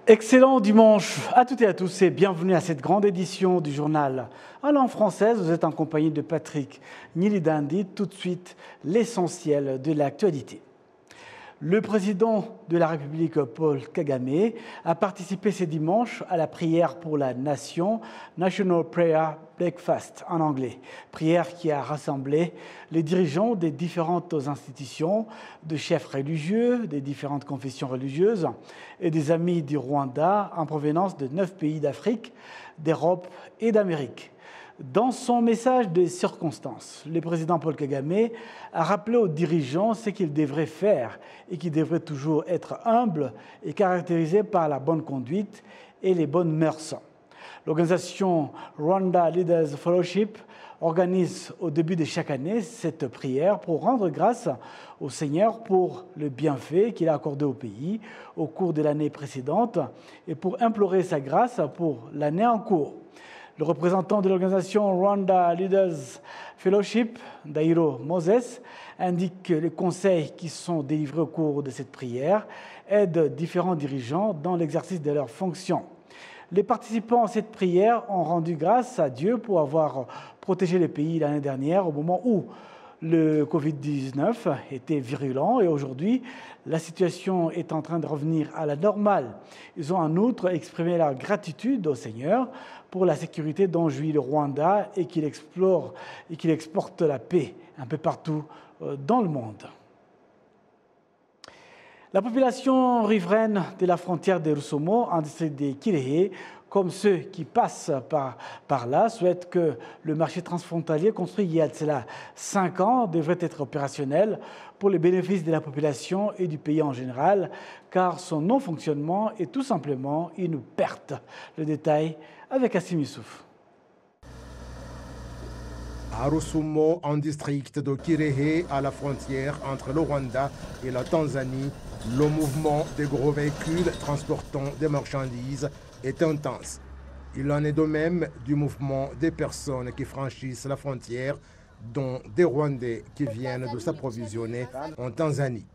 Excellent dimanche à toutes et à tous et bienvenue à cette grande édition du journal en langue française. Vous êtes en compagnie de Patrick Nilidandi. Tout de suite, l'essentiel de l'actualité. Le président de la République, Paul Kagame, a participé ce dimanche à la prière pour la nation, National Prayer Breakfast en anglais. Prière qui a rassemblé les dirigeants des différentes institutions, de chefs religieux, des différentes confessions religieuses et des amis du Rwanda en provenance de 9 pays d'Afrique, d'Europe et d'Amérique. Dans son message de circonstances, le président Paul Kagame a rappelé aux dirigeants ce qu'ils devraient faire et qu'ils devraient toujours être humbles et caractérisés par la bonne conduite et les bonnes mœurs. L'organisation Rwanda Leaders Fellowship organise au début de chaque année cette prière pour rendre grâce au Seigneur pour le bienfait qu'il a accordé au pays au cours de l'année précédente et pour implorer sa grâce pour l'année en cours. Le représentant de l'organisation Rwanda Leaders Fellowship, Dairo Moses, indique que les conseils qui sont délivrés au cours de cette prière aident différents dirigeants dans l'exercice de leurs fonctions. Les participants à cette prière ont rendu grâce à Dieu pour avoir protégé le pays l'année dernière au moment où le Covid-19 était virulent et aujourd'hui, la situation est en train de revenir à la normale. Ils ont en outre exprimé leur gratitude au Seigneur pour la sécurité dont jouit le Rwanda et qu'il exporte la paix un peu partout dans le monde. La population riveraine de la frontière de Rusumo, en district de Kirehe, comme ceux qui passent par là, souhaitent que le marché transfrontalier construit il y a de cela 5 ans devrait être opérationnel pour le bénéfice de la population et du pays en général, car son non-fonctionnement est tout simplement une perte. Le détail avec Assim Youssouf. À Rusumo, en district de Kirehe, à la frontière entre le Rwanda et la Tanzanie, le mouvement des gros véhicules transportant des marchandises est intense. Il en est de même du mouvement des personnes qui franchissent la frontière, dont des Rwandais qui viennent de s'approvisionner en Tanzanie.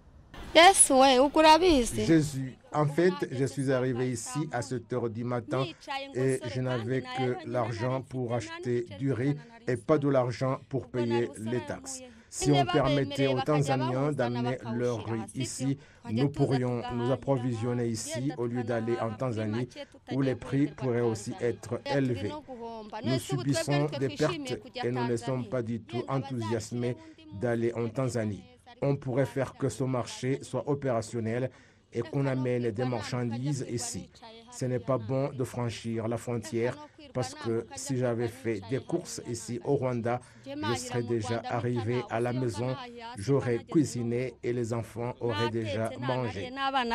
Jésus, en fait, je suis arrivé ici à 7 heures du matin et je n'avais que l'argent pour acheter du riz et pas de l'argent pour payer les taxes. Si on permettait aux Tanzaniens d'amener leur riz ici, nous pourrions nous approvisionner ici au lieu d'aller en Tanzanie où les prix pourraient aussi être élevés. Nous subissons des pertes et nous ne sommes pas du tout enthousiasmés d'aller en Tanzanie. On pourrait faire que ce marché soit opérationnel et qu'on amène des marchandises ici. Ce n'est pas bon de franchir la frontière parce que si j'avais fait des courses ici au Rwanda, je serais déjà arrivé à la maison, j'aurais cuisiné et les enfants auraient déjà mangé.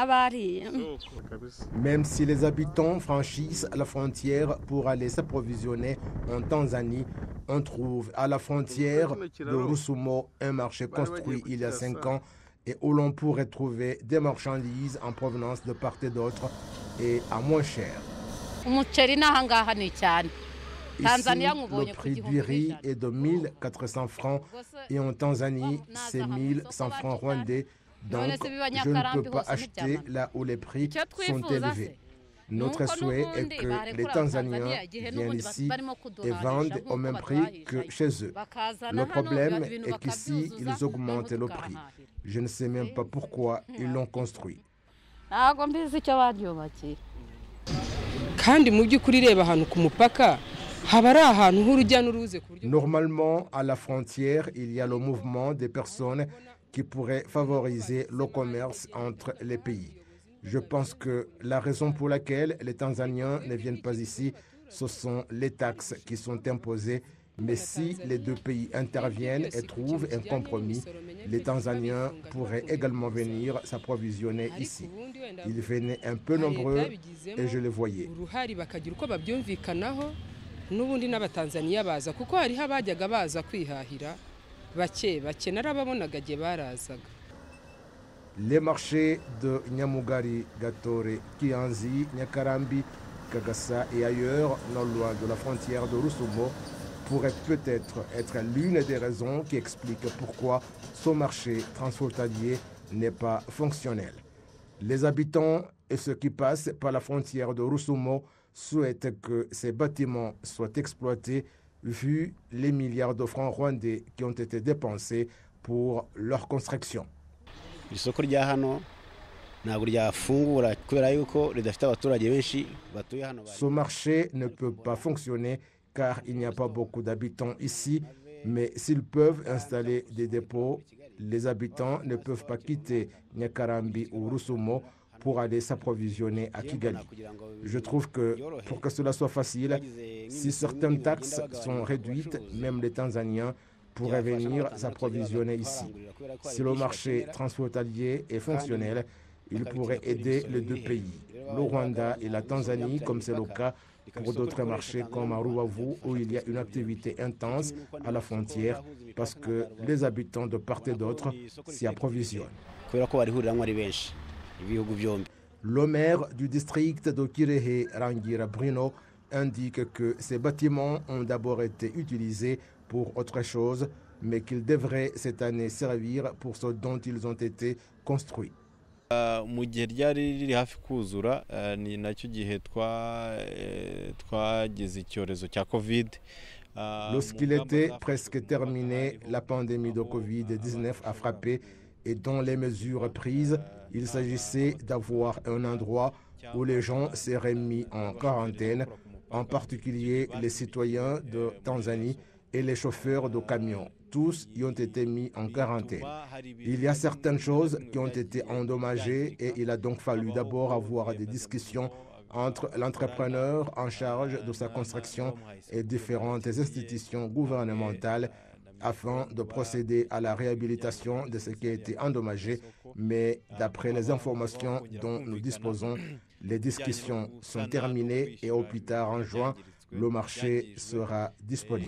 Même si les habitants franchissent la frontière pour aller s'approvisionner en Tanzanie, on trouve à la frontière de Rusumo un marché construit il y a 5 ans et où l'on pourrait trouver des marchandises en provenance de part et d'autre et à moins cher. Ici, le prix du riz est de 1400 francs et en Tanzanie, c'est 1100 francs rwandais. Donc, je ne peux pas acheter là où les prix sont élevés. Notre souhait est que les Tanzaniens viennent ici et vendent au même prix que chez eux. Le problème est qu'ici, ils augmentent le prix. Je ne sais même pas pourquoi ils l'ont construit. Normalement, à la frontière, il y a le mouvement des personnes qui pourraient favoriser le commerce entre les pays. Je pense que la raison pour laquelle les Tanzaniens ne viennent pas ici, ce sont les taxes qui sont imposées. Mais si les deux pays interviennent et trouvent un compromis, les Tanzaniens pourraient également venir s'approvisionner ici. Ils venaient un peu nombreux et je les voyais. Les marchés de Nyamugari, Gatore, Kianzi, Nyakarambi, Kagasa et ailleurs, non loin de la frontière de Rusumo, pourrait peut-être être l'une des raisons qui explique pourquoi ce marché transfrontalier n'est pas fonctionnel. Les habitants et ceux qui passent par la frontière de Rusumo souhaitent que ces bâtiments soient exploités vu les milliards de francs rwandais qui ont été dépensés pour leur construction. Ce marché ne peut pas fonctionner car il n'y a pas beaucoup d'habitants ici, mais s'ils peuvent installer des dépôts, les habitants ne peuvent pas quitter Nyakarambi ou Rusumo pour aller s'approvisionner à Kigali. Je trouve que pour que cela soit facile, si certaines taxes sont réduites, même les Tanzaniens pourraient venir s'approvisionner ici. Si le marché transfrontalier est fonctionnel, il pourrait aider les deux pays, le Rwanda et la Tanzanie, comme c'est le cas pour d'autres marchés comme à Rubavu, où il y a une activité intense à la frontière parce que les habitants de part et d'autre s'y approvisionnent. Le maire du district de Kirehe, Rangira Bruno, indique que ces bâtiments ont d'abord été utilisés pour autre chose, mais qu'ils devraient cette année servir pour ce dont ils ont été construits. Mu gihe ryari riri hafi kuzura ni nacyo gihe twagize icyorezo cya Covid. Lorsqu'il était presque terminé, la pandémie de Covid-19 a frappé et dans les mesures prises, il s'agissait d'avoir un endroit où les gens seraient mis en quarantaine, en particulier les citoyens de Tanzanie et les chauffeurs de camions. Tous y ont été mis en quarantaine. Il y a certaines choses qui ont été endommagées et il a donc fallu d'abord avoir des discussions entre l'entrepreneur en charge de sa construction et différentes institutions gouvernementales afin de procéder à la réhabilitation de ce qui a été endommagé. Mais d'après les informations dont nous disposons, les discussions sont terminées et au plus tard en juin, le marché sera disponible.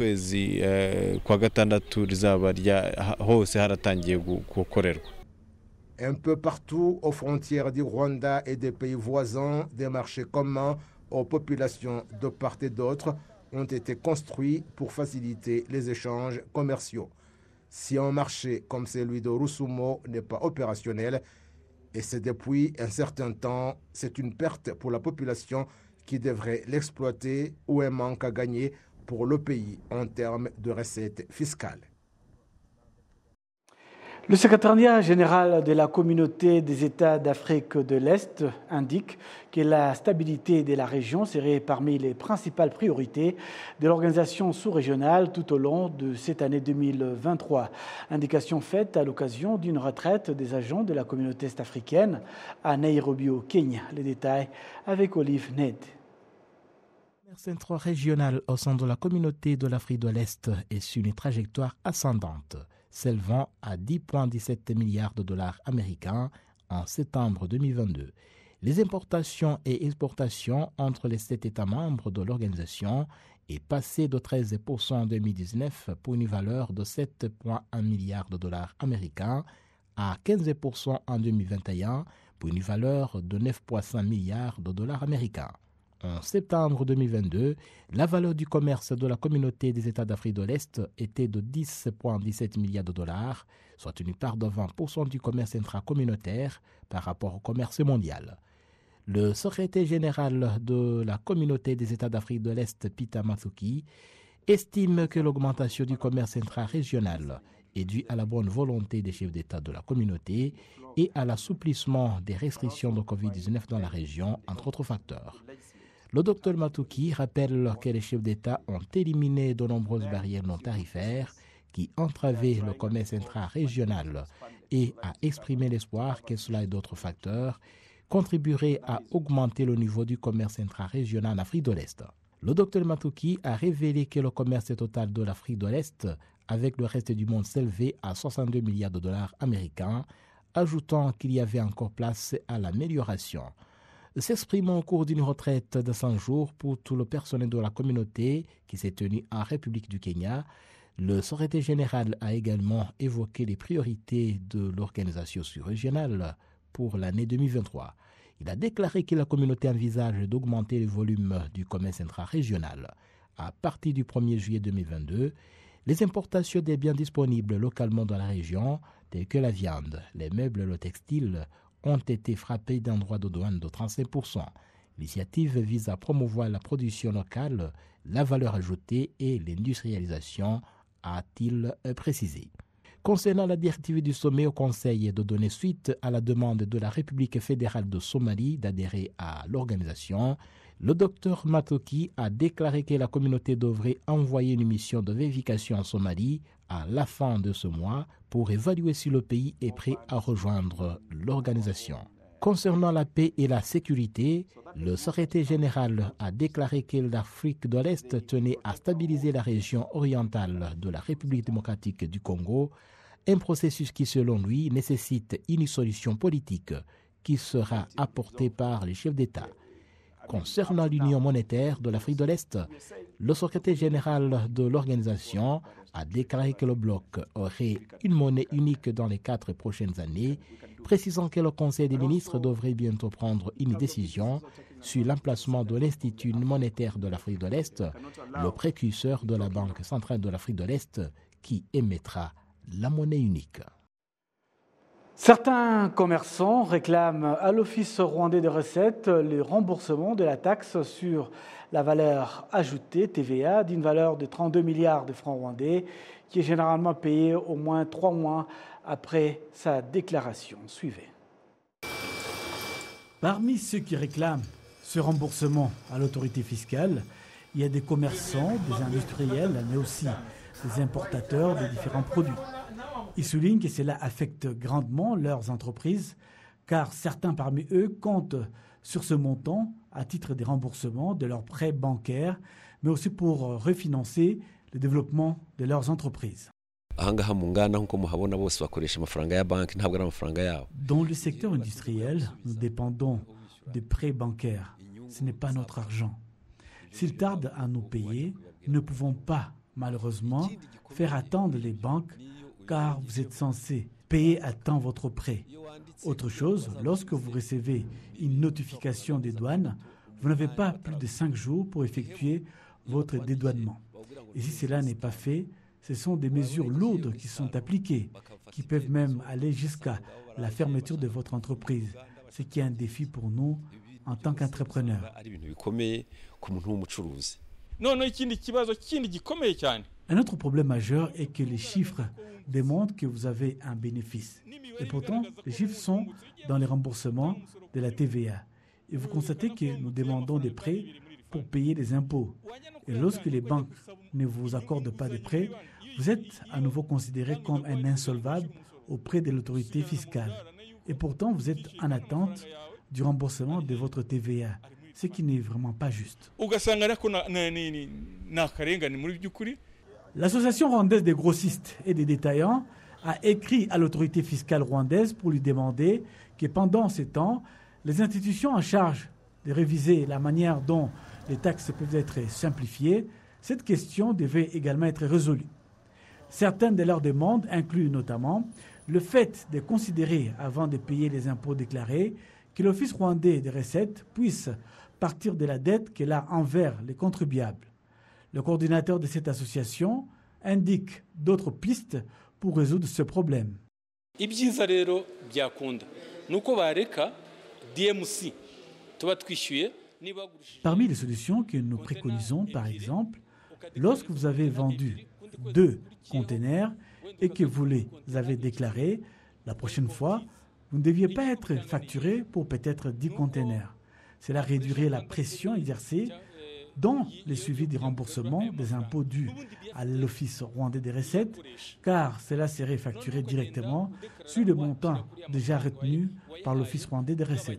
Un peu partout aux frontières du Rwanda et des pays voisins, des marchés communs aux populations de part et d'autre ont été construits pour faciliter les échanges commerciaux. Si un marché comme celui de Rusumo n'est pas opérationnel, et c'est depuis un certain temps, c'est une perte pour la population qui devrait l'exploiter ou un manque à gagner pour le pays en termes de recettes fiscales. Le secrétariat général de la communauté des États d'Afrique de l'Est indique que la stabilité de la région serait parmi les principales priorités de l'organisation sous-régionale tout au long de cette année 2023. Indication faite à l'occasion d'une retraite des agents de la communauté est-africaine à Nairobi au Kenya. Les détails avec Olive Ned. Le centre régional au sein de la communauté de l'Afrique de l'Est est sur une trajectoire ascendante, s'élevant à 10,17 milliards de dollars américains en septembre 2022. Les importations et exportations entre les 7 États membres de l'organisation est passé de 13% en 2019 pour une valeur de 7,1 milliards de dollars américains à 15% en 2021 pour une valeur de 9,5 milliards de dollars américains. En septembre 2022, la valeur du commerce de la communauté des États d'Afrique de l'Est était de 10,17 milliards de dollars, soit une part de 20% du commerce intracommunautaire par rapport au commerce mondial. Le secrétaire général de la communauté des États d'Afrique de l'Est, Peter Mathuki, estime que l'augmentation du commerce intra-régional est due à la bonne volonté des chefs d'État de la communauté et à l'assouplissement des restrictions de Covid-19 dans la région, entre autres facteurs. Le Dr Mathuki rappelle que les chefs d'État ont éliminé de nombreuses barrières non tarifaires qui entravaient le commerce intra-régional et a exprimé l'espoir que cela et d'autres facteurs contribueraient à augmenter le niveau du commerce intra-régional en Afrique de l'Est. Le Dr Mathuki a révélé que le commerce total de l'Afrique de l'Est avec le reste du monde s'élevait à 62 milliards de dollars américains, ajoutant qu'il y avait encore place à l'amélioration. S'exprimant au cours d'une retraite de 100 jours pour tout le personnel de la communauté qui s'est tenue en République du Kenya, le secrétaire général a également évoqué les priorités de l'organisation sous-régionale pour l'année 2023. Il a déclaré que la communauté envisage d'augmenter le volume du commerce intra-régional. À partir du 1er juillet 2022, les importations des biens disponibles localement dans la région, tels que la viande, les meubles et le textile, ont été frappés d'un droit de douane de 35%. L'initiative vise à promouvoir la production locale, la valeur ajoutée et l'industrialisation, a-t-il précisé. Concernant la directive du sommet au Conseil de donner suite à la demande de la République fédérale de Somalie d'adhérer à l'organisation, le docteur Matoki a déclaré que la communauté devrait envoyer une mission de vérification en Somalie à la fin de ce mois pour évaluer si le pays est prêt à rejoindre l'organisation. Concernant la paix et la sécurité, le secrétaire général a déclaré que l'Afrique de l'Est tenait à stabiliser la région orientale de la République démocratique du Congo, un processus qui, selon lui, nécessite une solution politique qui sera apportée par les chefs d'État. Concernant l'Union monétaire de l'Afrique de l'Est, le secrétaire général de l'organisation a déclaré que le bloc aurait une monnaie unique dans les 4 prochaines années, précisant que le Conseil des ministres devrait bientôt prendre une décision sur l'emplacement de l'Institut monétaire de l'Afrique de l'Est, le précurseur de la Banque centrale de l'Afrique de l'Est, qui émettra la monnaie unique. Certains commerçants réclament à l'Office rwandais des recettes le remboursement de la taxe sur la valeur ajoutée, TVA, d'une valeur de 32 milliards de francs rwandais, qui est généralement payée au moins 3 mois après sa déclaration. Suivez. Parmi ceux qui réclament ce remboursement à l'autorité fiscale, il y a des commerçants, des industriels, mais aussi des importateurs de différents produits. Ils soulignent que cela affecte grandement leurs entreprises, car certains parmi eux comptent sur ce montant à titre de remboursement de leurs prêts bancaires, mais aussi pour refinancer le développement de leurs entreprises. Dans le secteur industriel, nous dépendons des prêts bancaires. Ce n'est pas notre argent. S'ils tardent à nous payer, nous ne pouvons pas, malheureusement, faire attendre les banques, car vous êtes censé payer à temps votre prêt. Autre chose, lorsque vous recevez une notification des douanes, vous n'avez pas plus de 5 jours pour effectuer votre dédouanement. Et si cela n'est pas fait, ce sont des mesures lourdes qui sont appliquées, qui peuvent même aller jusqu'à la fermeture de votre entreprise, ce qui est un défi pour nous en tant qu'entrepreneurs. Un autre problème majeur est que les chiffres démontrent que vous avez un bénéfice. Et pourtant, les chiffres sont dans les remboursements de la TVA. Et vous constatez que nous demandons des prêts pour payer les impôts. Et lorsque les banques ne vous accordent pas de prêts, vous êtes à nouveau considéré comme un insolvable auprès de l'autorité fiscale. Et pourtant, vous êtes en attente du remboursement de votre TVA, ce qui n'est vraiment pas juste. L'association rwandaise des grossistes et des détaillants a écrit à l'autorité fiscale rwandaise pour lui demander que pendant ces temps, les institutions en charge de réviser la manière dont les taxes peuvent être simplifiées, cette question devait également être résolue. Certaines de leurs demandes incluent notamment le fait de considérer, avant de payer les impôts déclarés, que l'Office rwandais des recettes puisse partir de la dette qu'elle a envers les contribuables. Le coordinateur de cette association indique d'autres pistes pour résoudre ce problème. Parmi les solutions que nous préconisons, par exemple, lorsque vous avez vendu 2 containers et que vous les avez déclarés, la prochaine fois, vous ne deviez pas être facturé pour peut-être 10 containers. Cela réduirait la pression exercée dans le suivi du remboursement des impôts dus à l'Office rwandais des recettes, car cela serait facturé directement sur le montant déjà retenu par l'Office rwandais des recettes.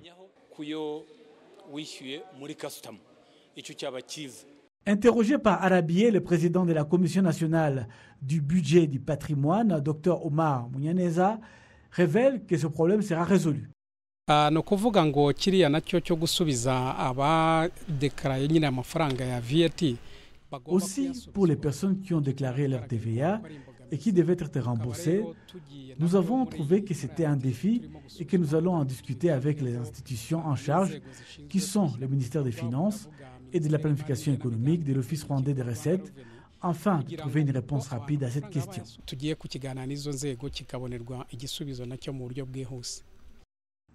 Interrogé par Arabié, le président de la Commission nationale du budget du patrimoine, Dr Omar Munyaneza, révèle que ce problème sera résolu. ni ukuvuga ngo kiriya nacyo cyo gusubiza abadekaraye nyine amafaranga ya VAT. Aussi, pour les personnes qui ont déclaré leur TVA et qui devaient être remboursées, nous avons trouvé que c'était un défi et que nous allons en discuter avec les institutions en charge, qui sont le ministère des Finances et de la planification économique de l'Office rwandais des recettes, afin de trouver une réponse rapide à cette question.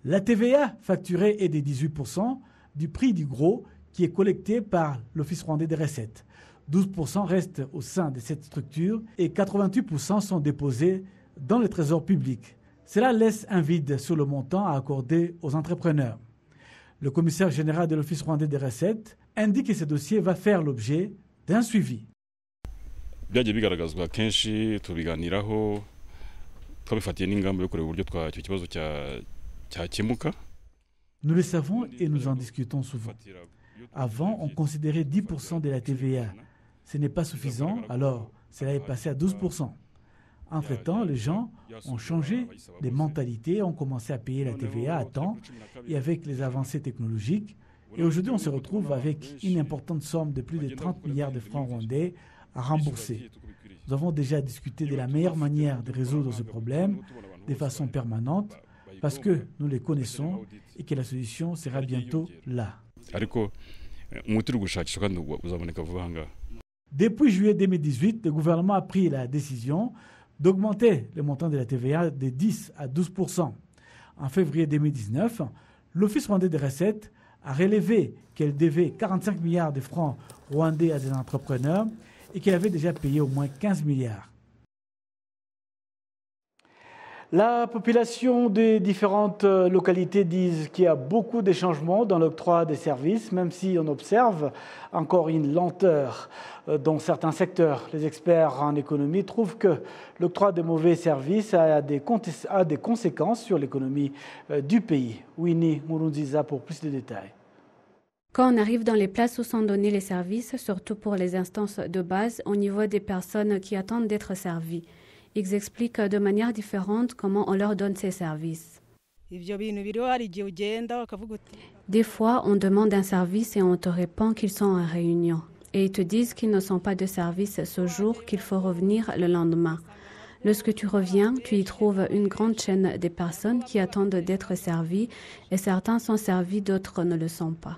La TVA facturée est de 18% du prix du gros qui est collecté par l'Office rwandais des recettes. 12% restent au sein de cette structure et 88% sont déposés dans le trésor public. Cela laisse un vide sur le montant à accorder aux entrepreneurs. Le commissaire général de l'Office rwandais des recettes indique que ce dossier va faire l'objet d'un suivi. byagiye bigaragazwa kenshi tubiganiraho twabifatiye n'ingamba yo kureba uburyo icyo kibazo cyakemuka. Nous le savons et nous en discutons souvent. Avant, on considérait 10% de la TVA. Ce n'est pas suffisant, alors cela est passé à 12%. Entre-temps, les gens ont changé de mentalité, ont commencé à payer la TVA à temps et avec les avancées technologiques. Et aujourd'hui, on se retrouve avec une importante somme de plus de 30 milliards de francs rwandais à rembourser. Nous avons déjà discuté de la meilleure manière de résoudre ce problème de façon permanente parce que nous les connaissons et que la solution sera bientôt là. Depuis juillet 2018, le gouvernement a pris la décision d'augmenter le montant de la TVA de 10 à 12%. En février 2019, l'Office rwandais des recettes a relevé qu'elle devait 45 milliards de francs rwandais à des entrepreneurs et qu'elle avait déjà payé au moins 15 milliards. La population des différentes localités disent qu'il y a beaucoup de changements dans l'octroi des services, même si on observe encore une lenteur dans certains secteurs. Les experts en économie trouvent que l'octroi de mauvais services a des conséquences sur l'économie du pays. Winnie Murunziza pour plus de détails. Quand on arrive dans les places où sont donnés les services, surtout pour les instances de base, au niveau des personnes qui attendent d'être servies, ils expliquent de manière différente comment on leur donne ces services. Des fois, on demande un service et on te répond qu'ils sont en réunion. Et ils te disent qu'ils ne sont pas de service ce jour, qu'il faut revenir le lendemain. Lorsque tu reviens, tu y trouves une grande chaîne de personnes qui attendent d'être servies et certains sont servis, d'autres ne le sont pas.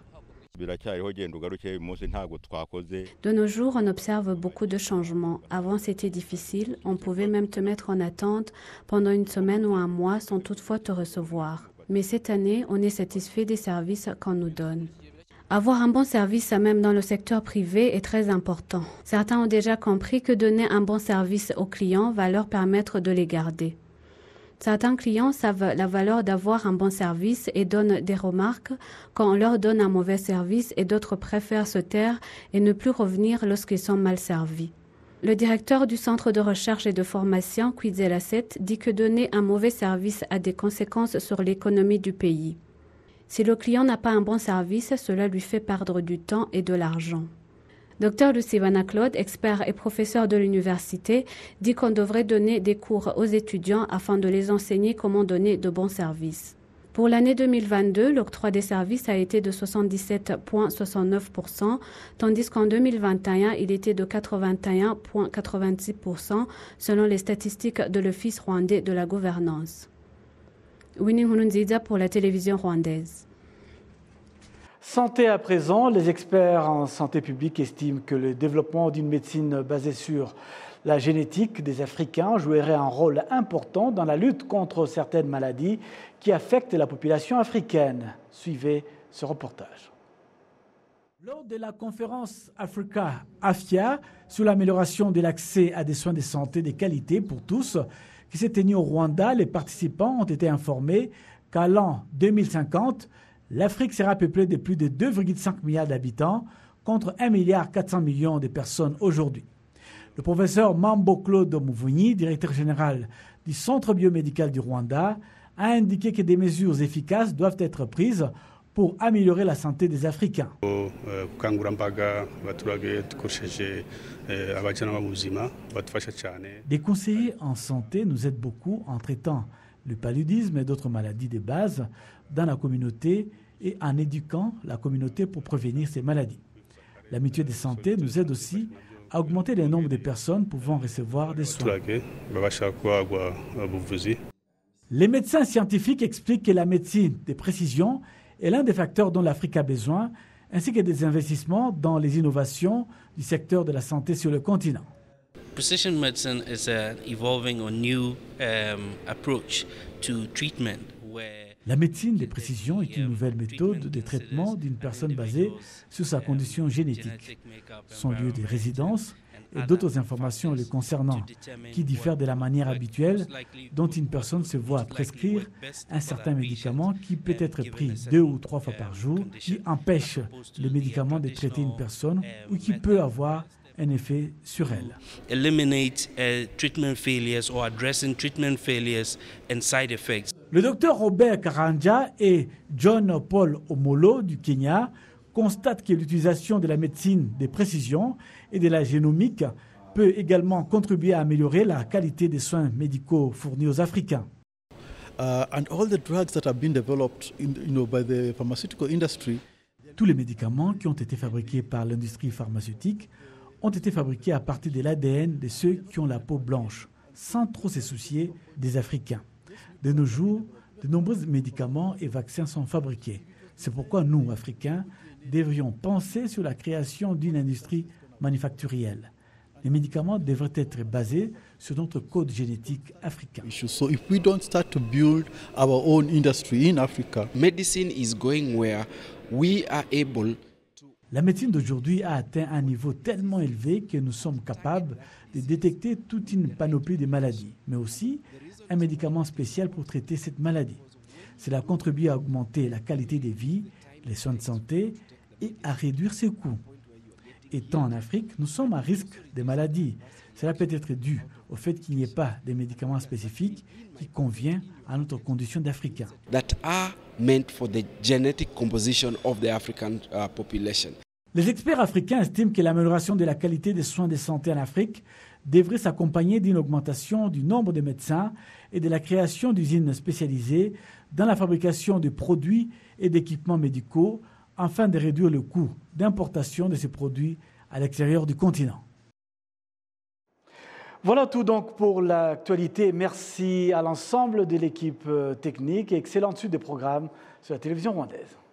De nos jours, on observe beaucoup de changements. Avant, c'était difficile. On pouvait même te mettre en attente pendant une semaine ou un mois sans toutefois te recevoir. Mais cette année, on est satisfait des services qu'on nous donne. Avoir un bon service, même dans le secteur privé, est très important. Certains ont déjà compris que donner un bon service aux clients va leur permettre de les garder. Certains clients savent la valeur d'avoir un bon service et donnent des remarques quand on leur donne un mauvais service et d'autres préfèrent se taire et ne plus revenir lorsqu'ils sont mal servis. Le directeur du centre de recherche et de formation, Kwizera Seth, dit que donner un mauvais service a des conséquences sur l'économie du pays. Si le client n'a pas un bon service, cela lui fait perdre du temps et de l'argent. Dr Lucivana Claude, expert et professeur de l'université, dit qu'on devrait donner des cours aux étudiants afin de les enseigner comment donner de bons services. Pour l'année 2022, l'octroi des services a été de 77,69%, tandis qu'en 2021, il était de 81,86% selon les statistiques de l'Office rwandais de la gouvernance. Winnie Nkurunziza pour la télévision rwandaise. Santé à présent, les experts en santé publique estiment que le développement d'une médecine basée sur la génétique des Africains jouerait un rôle important dans la lutte contre certaines maladies qui affectent la population africaine. Suivez ce reportage. Lors de la conférence Africa-AFIA sur l'amélioration de l'accès à des soins de santé de qualité pour tous, qui s'est tenue au Rwanda, les participants ont été informés qu'à l'an 2050, l'Afrique sera peuplée de plus de 2,5 milliards d'habitants contre 1,4 milliard de personnes aujourd'hui. Le professeur Mambo Claude Muvunyi, directeur général du Centre biomédical du Rwanda, a indiqué que des mesures efficaces doivent être prises pour améliorer la santé des Africains. Des conseillers en santé nous aident beaucoup en traitant le paludisme et d'autres maladies de base dans la communauté et en éduquant la communauté pour prévenir ces maladies. La mutuelle de santé nous aide aussi à augmenter le nombre de personnes pouvant recevoir des soins. Les médecins scientifiques expliquent que la médecine de précision est l'un des facteurs dont l'Afrique a besoin, ainsi que des investissements dans les innovations du secteur de la santé sur le continent. Precision medicine is evolving a new approach to treatment where La médecine de précision est une nouvelle méthode de traitement d'une personne basée sur sa condition génétique, son lieu de résidence et d'autres informations le concernant qui diffèrent de la manière habituelle dont une personne se voit prescrire un certain médicament qui peut être pris 2 ou 3 fois par jour, qui empêche le médicament de traiter une personne ou qui peut avoir un effet sur elle. Eliminate treatment failures or addressing treatment failures and side effects. Le docteur Robert Karanja et John Paul Omolo du Kenya constatent que l'utilisation de la médecine de précision et de la génomique peut également contribuer à améliorer la qualité des soins médicaux fournis aux Africains. And all the drugs that have been developed by the pharmaceutical industry. Tous les médicaments qui ont été fabriqués par l'industrie pharmaceutique ont été fabriqués à partir de l'ADN de ceux qui ont la peau blanche, sans trop se soucier des Africains. De nos jours, de nombreux médicaments et vaccins sont fabriqués. C'est pourquoi nous, Africains, devrions penser sur la création d'une industrie manufacturielle. Les médicaments devraient être basés sur notre code génétique africain. So if we don't start to build our own industry in Africa, medicine is going where we are able. La médecine d'aujourd'hui a atteint un niveau tellement élevé que nous sommes capables de détecter toute une panoplie de maladies, mais aussi un médicament spécial pour traiter cette maladie. Cela contribue à augmenter la qualité de vie, les soins de santé et à réduire ses coûts. Étant en Afrique, nous sommes à risque de maladies. Cela peut être dû au fait qu'il n'y ait pas de médicaments spécifiques qui conviennent à notre condition d'Africains. That are meant for the genetic composition of the African population. Les experts africains estiment que l'amélioration de la qualité des soins de santé en Afrique devrait s'accompagner d'une augmentation du nombre de médecins et de la création d'usines spécialisées dans la fabrication de produits et d'équipements médicaux afin de réduire le coût d'importation de ces produits à l'extérieur du continent. Voilà tout donc pour l'actualité. Merci à l'ensemble de l'équipe technique et excellente suite des programmes sur la télévision rwandaise.